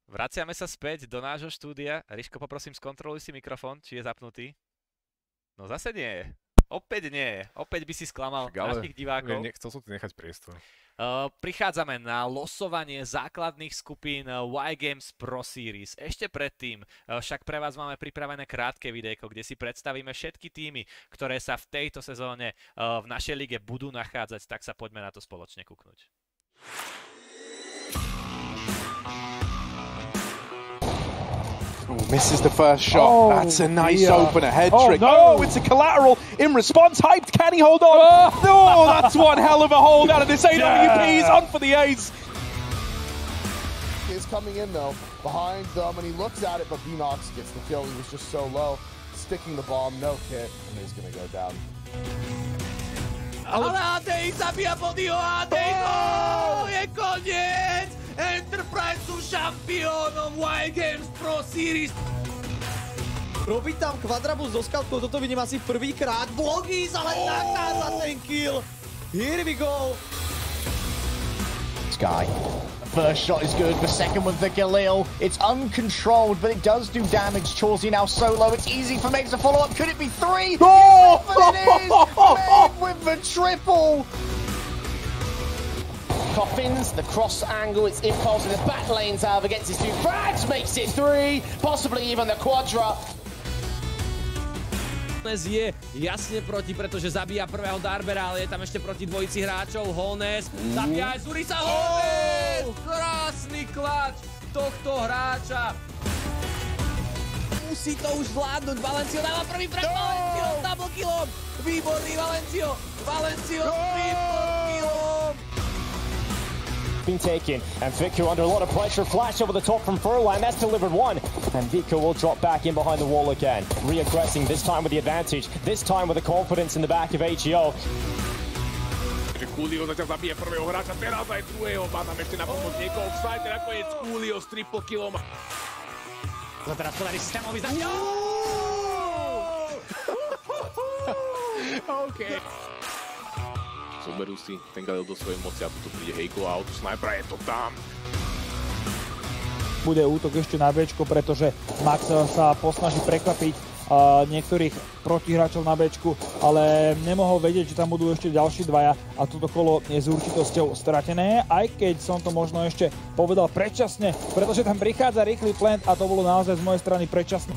Vraciame sa späť do nášho štúdia. Riško, poprosím, skontroluj si mikrofón, či je zapnutý. No zase nie je. Opäť nie je. Opäť by si sklamal našich divákov. Chcel som ti nechať priestor. Prichádzame na losovanie základných skupín Y-Games Pro Series. Ešte predtým však pre vás máme pripravené krátke videjko, kde si predstavíme všetky týmy, ktoré sa v tejto sezóne v našej lige budú nachádzať, tak sa poďme na to spoločne kúknuť. Ooh, misses the first shot. That's a nice opener. Head trick. No. Oh, it's a collateral. In response, hyped. Can he hold on? Oh, that's one hell of a hold out of this AWP. He's on for the ace. Is coming in though, behind them, and he looks at it, but Vinox gets the kill. He was just so low. Sticking the bomb, no kit, and he's gonna go down. Ale Adej zabíja bodyho, Adej, no, je koniec! Enterprise sú šampiónom Y-Games Pro Series. Robí tam Quadrabus so scoutkou, toto vidím asi prvýkrát. Vlogis, ale nakáza ten kill. Here we go. Sky. First shot is good, the second with the Galil. It's uncontrolled, but it does do damage. Chauzy now solo. It's easy for Meg to follow up. Could it be three? Oh! But it is! Meg with the triple! Coffins, the cross angle, it's impulse in the back lanes, however, gets his two frags, makes it three, possibly even the quadra. Je jasne proti, pretože zabíja prvého Darbera, ale je tam ešte proti dvojici hráčov. Holnes zabíja aj Zurisa. Holnes! Krásny klač tohto hráča. Musí to už zvládnuť. Valencio dáva prvý frag. Valencio s double killom. Výborný Valencio. Valencio s triple killom. Been taken, and Vico under a lot of pressure. Flash over the top from Furlan, that's delivered one. And Vico will drop back in behind the wall again. Reaggressing, this time with the advantage, this time with the confidence in the back of HEO. Coolio zatiaľ zabije prvého hráča, teraz aj druhého. Má tam ešte na pomoc niekoho v site, nakoniec Coolio s triple killom. To teraz podarí systémovi za... OK. Zoberú si ten Galil do svojej moci a tu príde Heiko a auto snajpera, je to tam. Bude útok ešte na Bčko, pretože Max sa posnaží prekvapiť niektorých protihráčov na Bčku, ale nemohol vedieť, že tam budú ešte ďalší dvaja a toto kolo je s určitosťou stratené, aj keď som to možno ešte povedal predčasne, pretože tam prichádza rýchly plant a to bolo naozaj z mojej strany predčasné.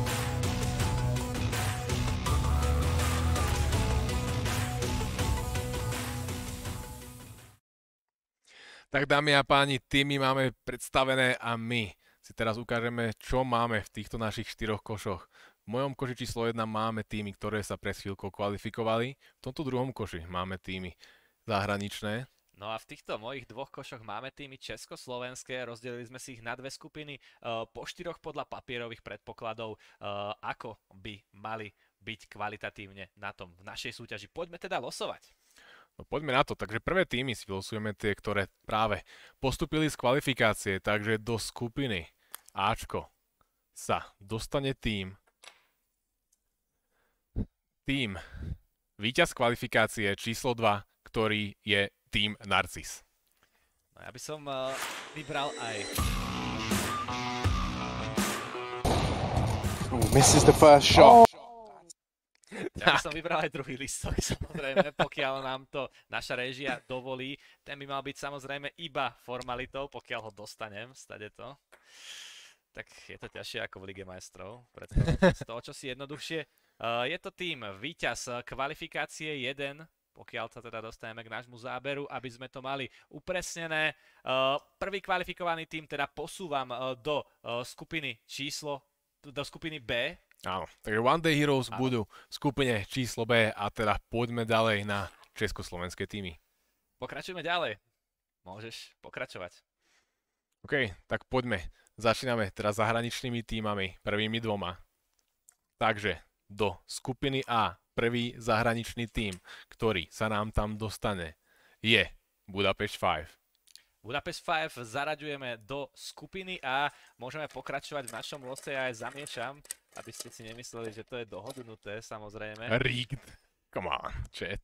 Tak dámy a páni, týmy máme predstavené a my si teraz ukážeme, čo máme v týchto našich 4 košoch. V mojom koši číslo 1 máme týmy, ktoré sa pred chvíľkou kvalifikovali. V tomto druhom koši máme týmy zahraničné. No a v týchto mojich 2 košoch máme týmy československé, rozdelili sme si ich na 2 skupiny po 4 podľa papierových predpokladov, ako by mali byť kvalitatívne na tom v našej súťaži. Poďme teda losovať. No poďme na to, takže prvé týmy si vylosujeme tie, ktoré práve postupili z kvalifikácie, takže do skupiny Ačko sa dostane tým víťaz kvalifikácie číslo 2, ktorý je tým Narcis. No ja by som vybral aj... Ooh, misses the first shot. Ja by som vybral aj druhý listok, samozrejme, pokiaľ nám to naša réžia dovolí. Ten by mal byť samozrejme iba formalitou, pokiaľ ho dostanem, stade to. Tak je to ťažšie ako v Lige majstrov, predstavím z toho, čo si jednoduchšie. Je to tým víťaz kvalifikácie 1, pokiaľ sa teda dostaneme k nášmu záberu, aby sme to mali upresnené. Prvý kvalifikovaný tým teda posúvam do skupiny B. Áno, takže One Day Heroes budú v skupine číslo B a teda poďme ďalej na československé týmy. Pokračujeme ďalej. Môžeš pokračovať. OK, tak poďme. Začíname teraz zahraničnými týmami, prvými 2. Takže do skupiny A, prvý zahraničný tím, ktorý sa nám tam dostane, je Budapešť 5. Budapešť 5 zaraďujeme do skupiny A. Môžeme pokračovať v našom lose, ja aj zamiešam, aby ste si nemysleli, že to je dohodnuté, samozrejme. Rigged. Come on, chat.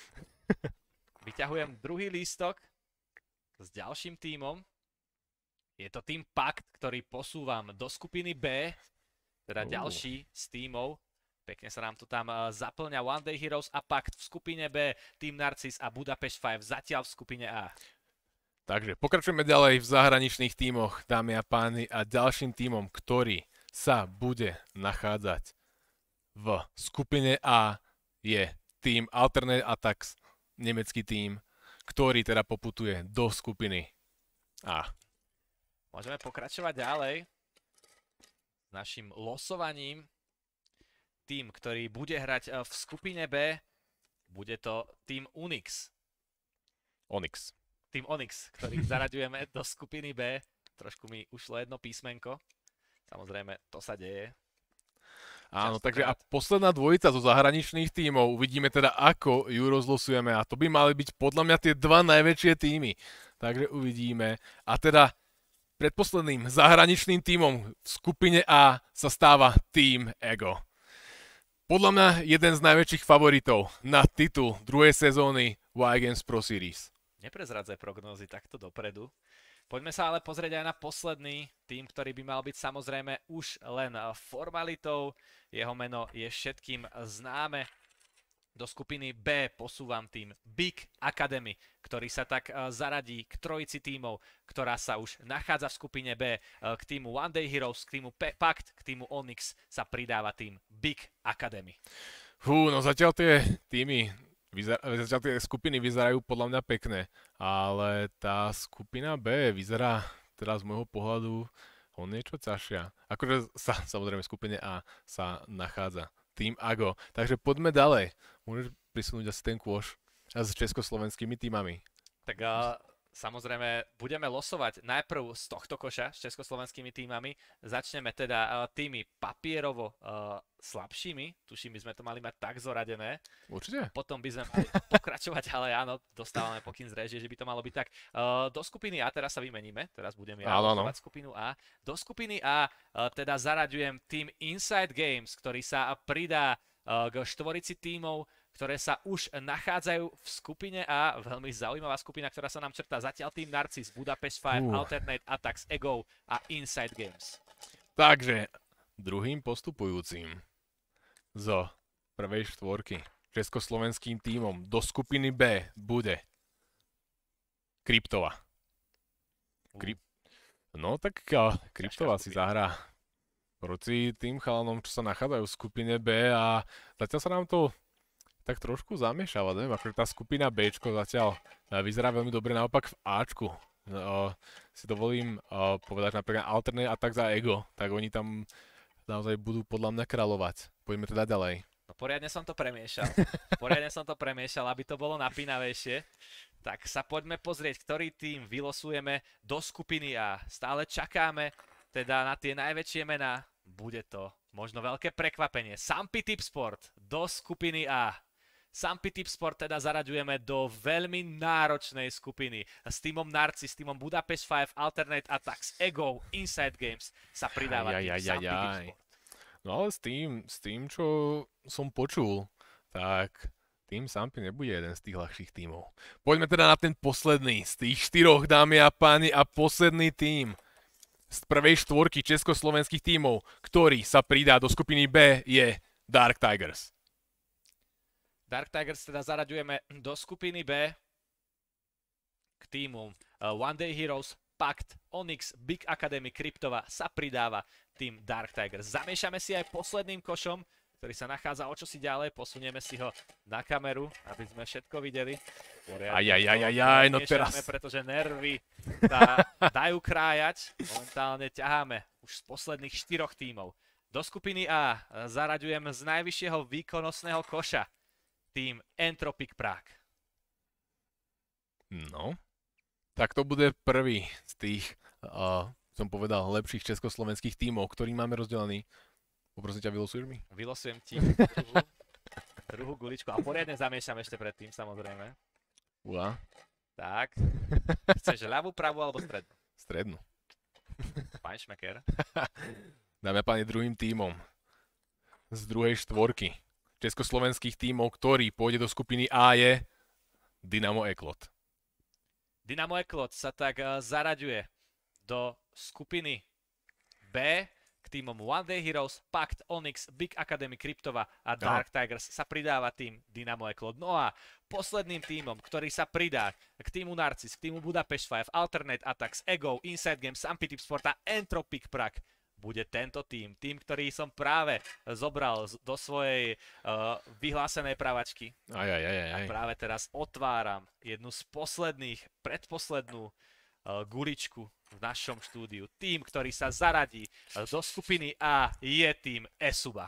Vyťahujem druhý lístok s ďalším tímom. Je to tým Pakt, ktorý posúvam do skupiny B, teda ďalší z tímov. Pekne sa nám to tam zaplňa. One Day Heroes a Pakt v skupine B, Team Narcis a Budapest 5 zatiaľ v skupine A. Takže pokračujeme ďalej v zahraničných tímoch, dámy a páni, a ďalším tímom, ktorý sa bude nachádzať v skupine A, je tým Alternate Attacks, nemecký tím, ktorý teda poputuje do skupiny A. Môžeme pokračovať ďalej s našim losovaním. Tým, ktorý bude hrať v skupine B, bude to tým Onyx. Tým Onyx, ktorý zaraďujeme do skupiny B. Trošku mi ušlo jedno písmenko. Samozrejme, to sa deje. Áno, takže a posledná dvojica zo zahraničných tímov, uvidíme teda, ako ju rozlosujeme, a to by mali byť podľa mňa tie dva najväčšie tímy. Takže uvidíme. A teda predposledným zahraničným tímom v skupine A sa stáva Team Ego. Podľa mňa jeden z najväčších favoritov na titul druhej sezóny Y Games Pro Series. Neprezradzaj prognózy takto dopredu. Poďme sa ale pozrieť aj na posledný tým, ktorý by mal byť samozrejme už len formalitou. Jeho meno je všetkým známe. Do skupiny B posúvam tým Big Academy, ktorý sa tak zaradí k trojici tímov, ktorá sa už nachádza v skupine B. K týmu One Day Heroes, k týmu Pakt, k týmu Onyx sa pridáva tým Big Academy. No zatiaľ tie týmy, zatiaľ tie skupiny vyzerajú podľa mňa pekné, ale tá skupina B vyzerá teda z môjho pohľadu o niečo ťažšia. Akože samozrejme v skupine A sa nachádza Team Ago. Takže poďme ďalej. Môžeš prisunúť asi ten kôš s československými týmami. Tak samozrejme budeme losovať najprv z tohto koša s československými týmami. Začneme teda tými papierovo slabšími. Tuším, by sme to mali mať tak zoradené. Určite. Potom by sme mali pokračovať, ale áno, dostávame pokyn z réžie, že by to malo byť tak. Do skupiny A teraz sa vymeníme. Teraz budem ja losovať skupinu A. Do skupiny A teda zaraďujem tým Inside Games, ktorý sa pridá k štvorici tímov, ktoré sa už nachádzajú v skupine A. Veľmi zaujímavá skupina, ktorá sa nám črtá. Zatiaľ tým Narcis, Budapest 5, Alternate Attacks, Ego a Inside Games. Takže druhým postupujúcim zo prvej štvorky československým tímom do skupiny B bude Kryptova. No tak Kryptova si zahrá proti tým chalanom, čo sa nachádzajú v skupine B, a zatiaľ sa nám to tak trošku zamiešava, neviem, akože tá skupina Bčko zatiaľ vyzerá veľmi dobre, naopak v Ačku si dovolím povedať napríklad Alternate Attacks a Ego, tak oni tam naozaj budú podľa mňa kráľovať. Poďme teda ďalej. No poriadne som to premiešal, aby to bolo napínavejšie. Tak sa poďme pozrieť, ktorý tým vylosujeme do skupiny A. Stále čakáme teda na tie najväčšie mená. Bude to možno veľké prekvapenie. Sampi Tipsport do skupiny A. Sampi Tipsport teda zaraďujeme do veľmi náročnej skupiny. S týmom Narcis, s týmom Budapest 5, Alternate Attacks, Ego, Inside Games sa pridáva tým Sampi Tipsport. No ale s tým, čo som počul, tak tým Sampi nebude jeden z tých ľahších tímov. Poďme teda na ten posledný z tých štyroch, dámy a páni, a posledný tím z prvej štvorky československých tímov, ktorý sa pridá do skupiny B, je Dark Tigers. Dark Tigers teda zaraďujeme do skupiny B k týmu One Day Heroes, Pakt, Onyx, Big Academy, Kryptova sa pridáva tým Dark Tigers. Zamiešame si aj posledným košom, ktorý sa nachádza o čosi ďalej, posunieme si ho na kameru, aby sme všetko videli. No teraz. Pretože nervy dajú krájať. Momentálne ťaháme už z posledných 4 tímov. Do skupiny A zaraďujem z najvyššieho výkonnostného koša tým Entropic Prague. No, tak to bude prvý z tých, som povedal, lepších československých tímov, ktorý máme rozdelený. Poprosím ťa, vylosuješ mi? Vylosujem ti druhú guličku a poriadne zamiešam ešte predtým, samozrejme. Tak. Chceš ľavú, pravú alebo strednú? Strednú. Pán Šmeker. Dáme, páni, druhým tímom z druhej štvorky československých tímov, ktorý pôjde do skupiny A, je Dynamo Eklot. Dynamo Eklot sa tak zaraďuje do skupiny B k týmom One Day Heroes, Pact, Onyx, Big Academy, Kryptova a Dark Tigers sa pridáva tým Dynamo Eklod. No a posledným týmom, ktorý sa pridá k týmu Narcis, k týmu Budapest 5, Alternate Attacks, Ego, Inside Games, Sampi Tip Sport a Entropic Prague, bude tento tým, ktorý som práve zobral do svojej vyhlásenej pravačky. A práve teraz otváram jednu z predposlednú guličku v našom štúdiu. Tým, ktorý sa zaradí do skupiny A, je tým Esuba.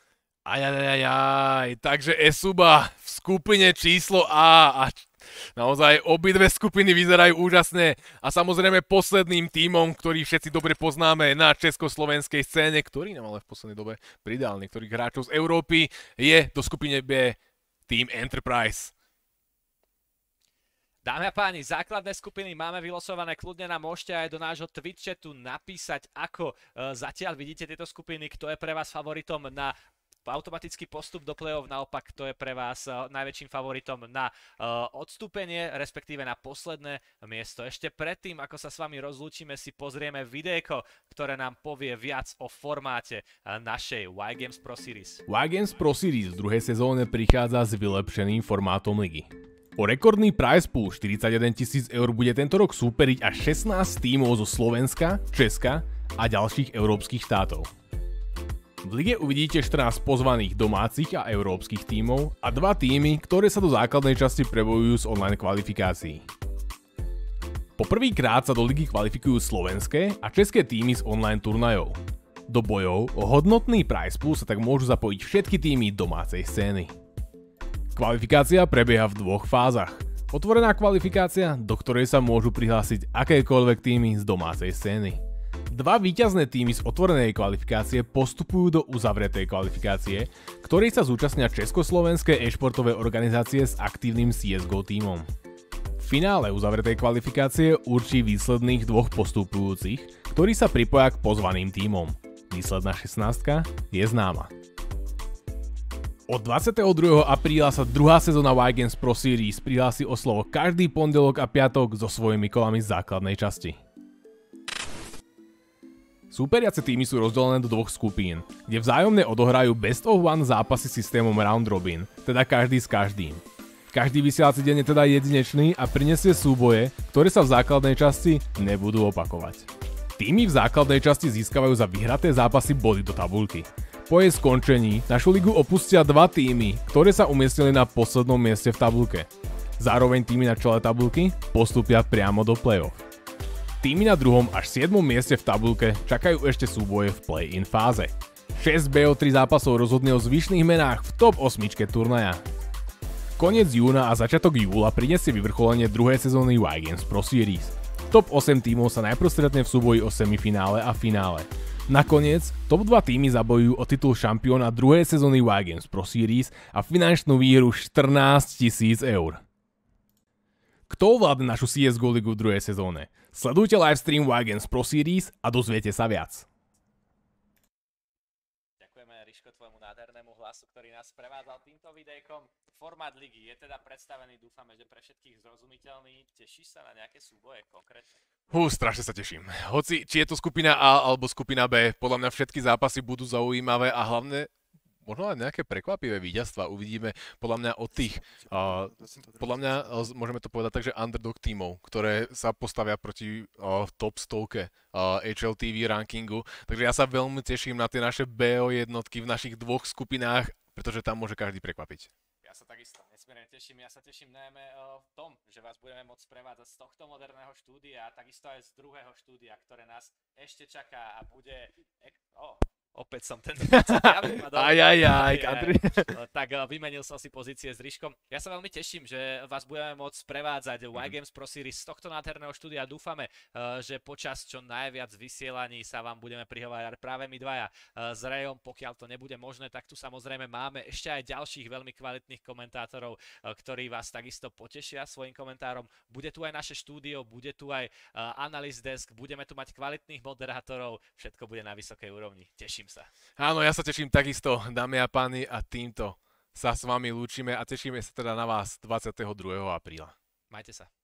Takže Esuba v skupine číslo A a naozaj obidve skupiny vyzerajú úžasne a samozrejme posledným tímom, ktorý všetci dobre poznáme na československej scéne, ktorý nám ale v poslednej dobe pridal niektorých hráčov z Európy, je do skupine B tým Enterprise. Dámy a páni, základné skupiny máme vylosované, kľudne nám môžete aj do nášho Twitch chatu napísať, ako zatiaľ vidíte tieto skupiny, kto je pre vás favoritom na automatický postup do play-off, naopak kto je pre vás najväčším favoritom na odstúpenie, respektíve na posledné miesto. Ešte predtým, ako sa s vami rozlúčime, si pozrieme videjko, ktoré nám povie viac o formáte našej Y-Games Pro Series. Y-Games Pro Series v druhej sezóne prichádza s vylepšeným formátom ligy. O rekordný prize pool 41 000 eur bude tento rok súperiť až 16 tímov zo Slovenska, Česka a ďalších európskych štátov. V lige uvidíte 14 pozvaných domácich a európskych tímov a 2 tímy, ktoré sa do základnej časti prebojujú z online kvalifikácií. Poprvýkrát sa do ligy kvalifikujú slovenské a české tímy z online turnajov. Do bojov o hodnotný prize pool sa tak môžu zapojiť všetky tímy domácej scény. Kvalifikácia prebieha v 2 fázach. Otvorená kvalifikácia, do ktorej sa môžu prihlásiť akékoľvek tímy z domácej scény. 2 víťazné tímy z otvorenej kvalifikácie postupujú do uzavretej kvalifikácie, ktorej sa zúčastnia československé e-športové organizácie s aktívnym CSGO tímom. V finále uzavretej kvalifikácie určí výsledných 2 postupujúcich, ktorí sa pripoja k pozvaným tímom. Výsledná 16 je známa. Od 22. apríla sa druhá sezóna Y-Games Pro Series prihlási o slovo každý pondelok a piatok so svojimi kolami z základnej časti. Súperiace týmy sú rozdelené do 2 skupín, kde vzájomne odohrajú best of one zápasy systémom round robin, teda každý s každým. Každý vysielací deň je teda jedinečný a prinesie súboje, ktoré sa v základnej časti nebudú opakovať. Týmy v základnej časti získavajú za vyhraté zápasy body do tabuľky. Po jej skončení našu ligu opustia 2 týmy, ktoré sa umiestnili na poslednom mieste v tabuľke. Zároveň týmy na čele tabuľky postúpia priamo do play-off. Týmy na 2. až 7. mieste v tabuľke čakajú ešte súboje v play-in fáze. 6 BO3 zápasov rozhodne o zvyšných menách v top 8 turnaja. Koniec júna a začiatok júla prinesie vyvrcholenie druhej sezóny Y-Games Pro Series. Top 8 tímov sa najprv stretne v súboji o semifinále a finále. Nakoniec, top 2 týmy zabojujú o titul šampióna druhej sezóny Y-Games Pro Series a finančnú výhru 14 000 eur. Kto ovládne našu CSGO ligu v druhej sezóne? Sledujte livestream Y-Games Pro Series a dozviete sa viac. Ďakujeme, Riško, tvojmu nádhernému hlasu, ktorý nás prevádzal týmto videjkom. Formát ligy je teda predstavený, dúfame, že pre všetkých zrozumiteľný. Tešíš sa na nejaké súboje konkrétne? Strašne sa teším. Hoci, či je to skupina A alebo skupina B, podľa mňa všetky zápasy budú zaujímavé a hlavne možno aj nejaké prekvapivé víťazstva uvidíme podľa mňa od tých, podľa mňa môžeme to povedať tak, že underdog tímov, ktoré sa postavia proti top 100 HLTV rankingu. Takže ja sa veľmi teším na tie naše BO jednotky v našich 2 skupinách, pretože tam môže každý prekvapiť. Ja sa takisto nesmierne teším. Ja sa teším najmä v tom, že vás budeme môcť prevádzať z tohto moderného štúdia a takisto aj z druhého štúdia, ktoré nás ešte čaká a bude... Opäť som ten Tak vymenil som si pozície s Riškom. Ja sa veľmi teším, že vás budeme môcť prevádzať Y-Games Pro Series z tohto nádherného štúdia. Dúfame, že počas čo najviac vysielaní sa vám budeme prihovárať práve my dvaja s Rejom. Pokiaľ to nebude možné, tak tu samozrejme máme ešte aj ďalších veľmi kvalitných komentátorov, ktorí vás takisto potešia svojim komentárom. Bude tu aj naše štúdio, bude tu aj Analyst Desk, budeme tu mať kvalitných moderátorov, všetko bude na vysokej úrovni. Teším sa. Áno, ja sa teším takisto, dámy a páni, a týmto sa s vami lúčime a tešíme sa teda na vás 22. apríla. Majte sa.